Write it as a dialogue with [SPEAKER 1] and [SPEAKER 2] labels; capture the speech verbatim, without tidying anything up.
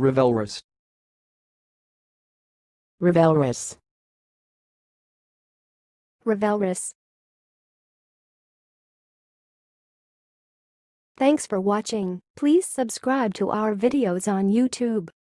[SPEAKER 1] revelrous,
[SPEAKER 2] revelrous,
[SPEAKER 3] revelrous. Thanks for watching. Please subscribe to our videos on YouTube.